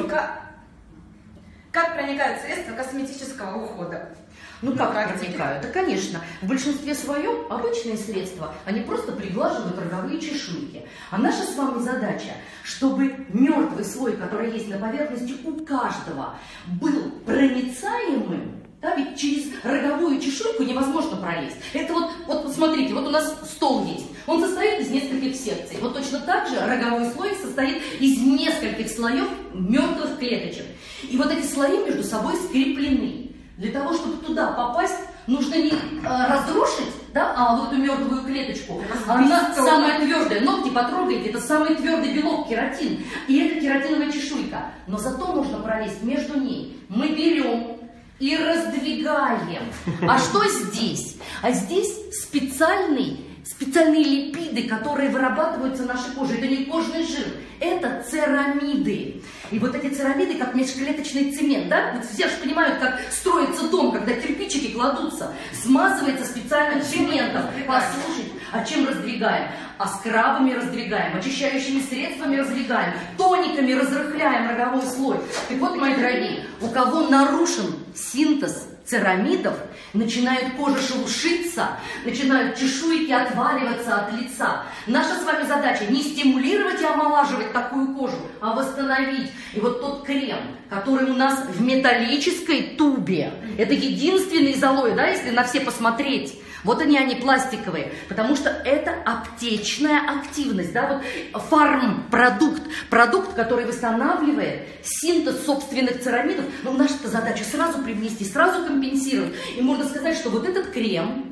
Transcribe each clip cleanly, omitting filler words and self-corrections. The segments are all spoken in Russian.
Как проникают средства косметического ухода? Ну как проникают? Да, конечно. В большинстве своем обычные средства, они просто приглаживают роговые чешуйки. А наша с вами задача, чтобы мертвый слой, который есть на поверхности у каждого, был проницаемым. Да, ведь через роговую чешуйку невозможно пролезть. Это вот посмотрите, вот у нас стол есть. Он состоит из нескольких секций. Вот точно так же роговой слой состоит из нескольких слоев мертвых клеточек. И вот эти слои между собой скреплены. Для того, чтобы туда попасть, нужно не разрушить, да, а вот эту мертвую клеточку. Она самая твердая. Ногти потрогайте, это самый твердый белок, кератин. И это кератиновая чешуйка. Но зато можно пролезть между ней. Мы берем и раздвигаем. А что здесь? А здесь специальные липиды, которые вырабатываются нашей кожей. Это не кожный жир, это церамиды. И вот эти церамиды, как межклеточный цемент, да? Вот все же понимают, как строится дом, когда кирпичики кладутся, смазывается специальным цементом. Послушайте, а чем раздвигаем? А скрабами раздвигаем, очищающими средствами раздвигаем, тониками разрыхляем роговой слой. Так вот, мои дорогие, у кого нарушен синтез церамидов, начинает кожа шелушиться, начинают чешуйки отваливаться от лица. Наша с вами задача не стимулировать и омолаживать такую кожу, а восстановить. И вот тот крем, который у нас в металлической тубе, это единственный из алоэ, да, если на все посмотреть. Вот они пластиковые, потому что это аптечная активность, да, вот фармпродукт, продукт, который восстанавливает синтез собственных церамидов. Но наша задача сразу привнести, сразу компенсировать. И можно сказать, что вот этот крем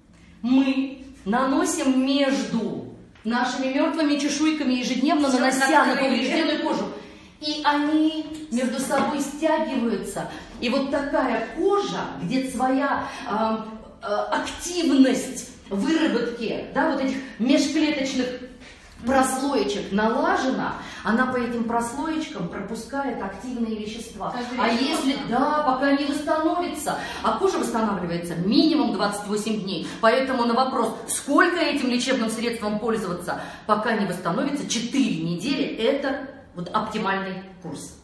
мы наносим между нашими мертвыми чешуйками ежедневно, нанося на поврежденную кожу. И они между собой стягиваются. И вот такая кожа, где своя активность выработки, да, вот этих межклеточных прослоечек налажена, она по этим прослоечкам пропускает активные вещества. А если, да, пока не восстановится, а кожа восстанавливается минимум 28 дней. Поэтому на вопрос, сколько этим лечебным средством пользоваться, пока не восстановится, 4 недели, это вот оптимальный курс.